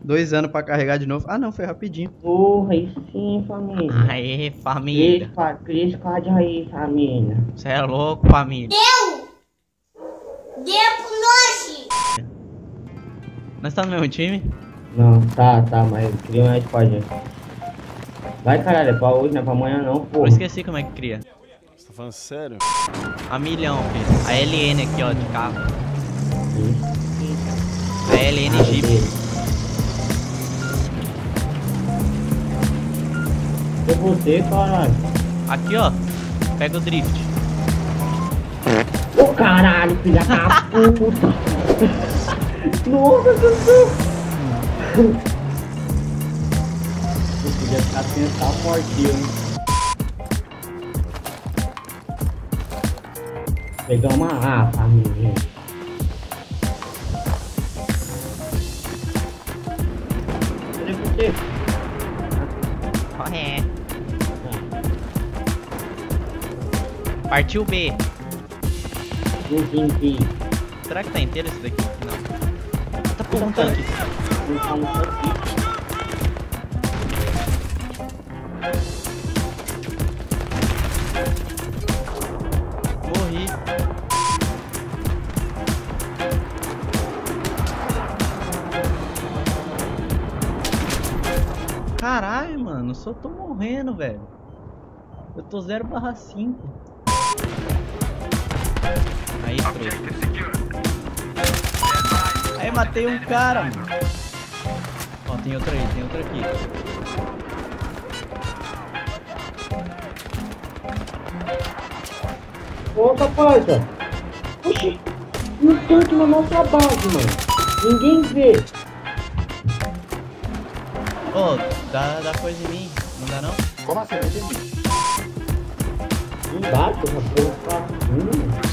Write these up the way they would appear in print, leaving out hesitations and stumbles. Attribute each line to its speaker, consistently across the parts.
Speaker 1: 2 anos pra carregar de novo. Ah, não, foi rapidinho.
Speaker 2: Porra, aí sim, família.
Speaker 3: Aê, família.
Speaker 2: Cris Card aí, família.
Speaker 3: Você é louco, família.
Speaker 4: Deu com nós!
Speaker 3: Nós tá no mesmo time?
Speaker 2: Não, tá, mas cria uma squad. Vai, caralho, é pra hoje, não é pra amanhã não,
Speaker 3: Eu
Speaker 2: porra.
Speaker 3: esqueci como é que cria.
Speaker 5: Você tá falando sério?
Speaker 3: A milhão, filho. A LN aqui, ó, de carro. A LN Jeep.
Speaker 2: É você, caralho.
Speaker 3: Aqui, ó. Pega o drift.
Speaker 2: Ô caralho, filha da puta. Nossa, Deus. Eu podia ficar sentado fortinho, hein. Pegamos a família. Cadê você?
Speaker 3: Corre. Partiu B.
Speaker 2: Sim.
Speaker 3: Será que tá inteiro esse daqui? Não. Tá por um tanque. Morri. Caralho, mano, eu só tô morrendo, velho. Eu tô 0/5. Aí, trouxa. Aí, matei um cara, mano. Ó, tem outro aí, tem outro aqui.
Speaker 2: Ô, rapaz, oxi, um tanque na nossa base, mano. Ninguém vê.
Speaker 3: Ô, dá coisa em mim, não dá não?
Speaker 5: Como assim? Não entendi.
Speaker 2: Embaixo, essa porra tá ruim.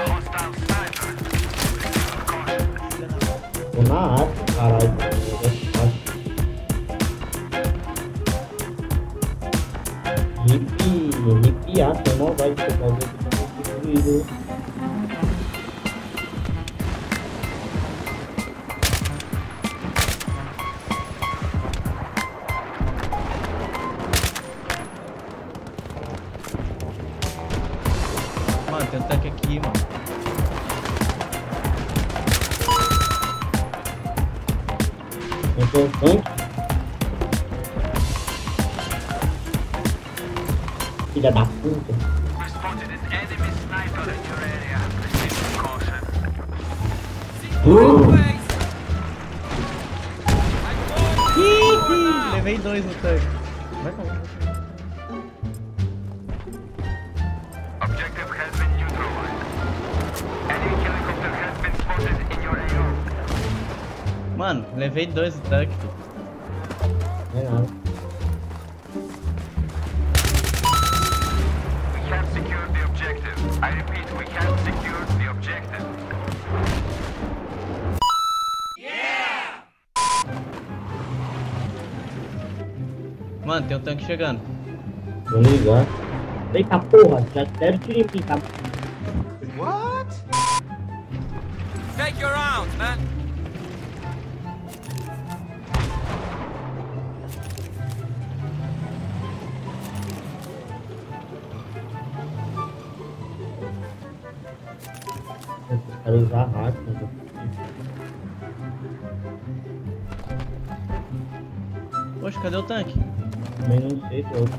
Speaker 2: Tô na área, caralho. Arrepiar, você não vai ter que fazer isso destruído.
Speaker 3: Mano, tem um tanque aqui, mano.
Speaker 2: Tem um tanque. Filha da puta.
Speaker 3: Levei 2 no tanque. Vai pra lá.
Speaker 6: Objective has been neutralized. Enemy helicopter has been spotted in your AO.
Speaker 3: Mano, levei 2 no tanque.
Speaker 2: Não é nada.
Speaker 6: We have secured the objective. I repeat, we have secured the objective.
Speaker 3: Mano, tem um tanque chegando.
Speaker 2: Vou ligar. Eita porra, já deram tiro em mim, tá?
Speaker 5: What?
Speaker 7: Take your rounds, man.
Speaker 2: Eu quero usar hack, né?
Speaker 3: Poxa, cadê o tanque?
Speaker 2: Também não sei, tô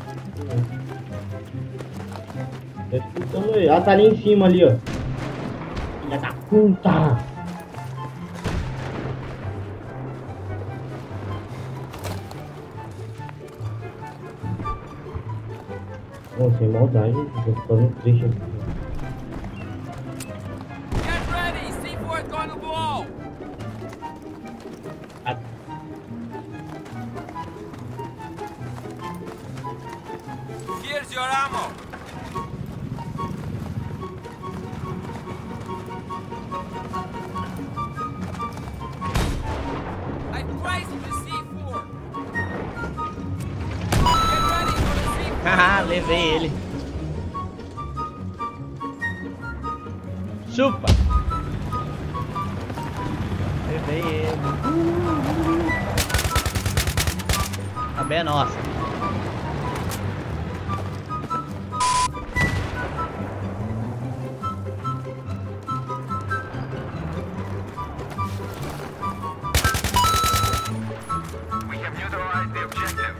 Speaker 2: escutando ele. Ah, tá ali em cima ali, ó. Filha da puta! Pô, sem maldade, tô ficando triste aqui.
Speaker 7: Get ready. C4 is going to blow.
Speaker 2: Ah,
Speaker 7: Here's your ammo. I placed the C4. Get ready for the C4.
Speaker 3: Haha, levei ele. Chupa! Levei ele. B é nossa.
Speaker 6: We have neutralized the objective.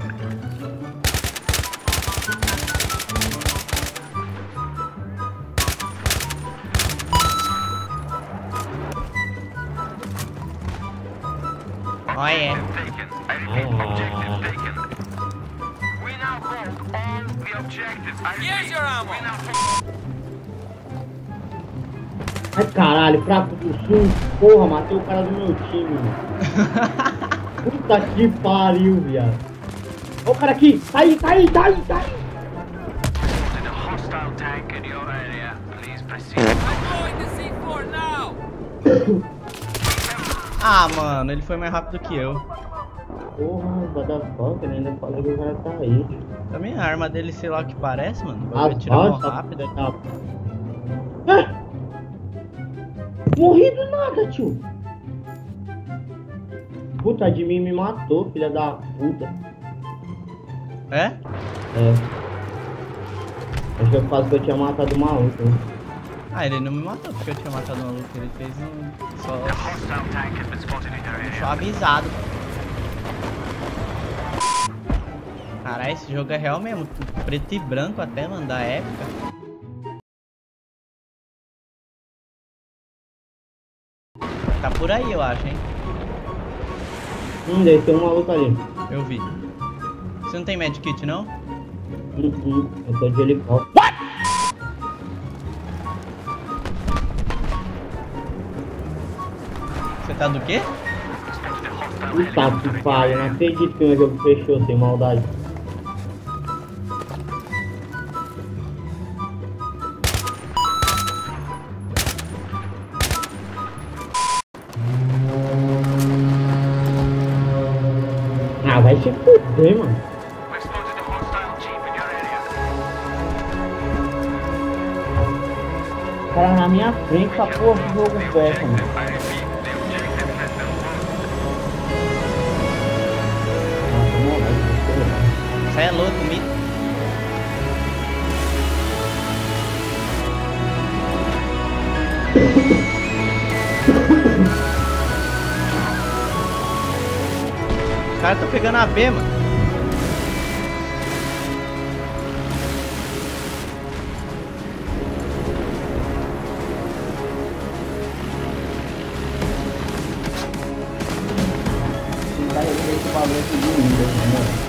Speaker 3: Olha.
Speaker 6: Taken. I repeat, objective taken. We now hold all the objectives. I
Speaker 7: Here's
Speaker 6: repeat,
Speaker 7: your ammo.
Speaker 6: we now hold.
Speaker 2: Ai caralho, fraco do sul. Porra, matei o cara do meu time, mano. Puta que pariu, viado. Ó o cara aqui. Tá aí.
Speaker 6: Spotted a hostile tank in your area. Please proceed.
Speaker 7: I'm going to C4 now.
Speaker 3: Ah, mano, ele foi mais rápido que eu.
Speaker 2: Porra, what the fuck, né? Ainda falei que o cara tá aí.
Speaker 3: Também a arma dele, sei lá o que parece, mano. Vai
Speaker 2: As
Speaker 3: tirar mó
Speaker 2: balas,
Speaker 3: rápido.
Speaker 2: tá. Ah! Morri do nada, tio. Puta, de mim me matou, filha da puta.
Speaker 3: É?
Speaker 2: É. Acho que eu quase que eu tinha matado o maluco. Né?
Speaker 3: Ah, ele não me matou porque eu tinha matado o maluco. Ele fez um.
Speaker 6: A hostile tank has been spotted in your
Speaker 3: Só
Speaker 6: area.
Speaker 3: avisado. Caralho, esse jogo é real mesmo. Preto e branco até, mano, da época. Tá por aí, eu acho, hein?
Speaker 2: Deve ter um maluco ali.
Speaker 3: Eu vi. Você não tem medkit, não?
Speaker 2: Eu tô de helicóptero.
Speaker 3: Você tá do quê?
Speaker 2: Puta que pariu, não acredito que o meu jogo fechou sem maldade. Ah, vai se fuder, mano.
Speaker 6: We've spotted a hostile jeep in your area.
Speaker 2: O cara na minha frente, essa porra de jogo fecha, mano.
Speaker 6: I repeat, the objective has been lost.
Speaker 3: Você é louco, mito. Os caras tão pegando a B, mano.
Speaker 2: Esse bagulho aqui de mim, né, mano?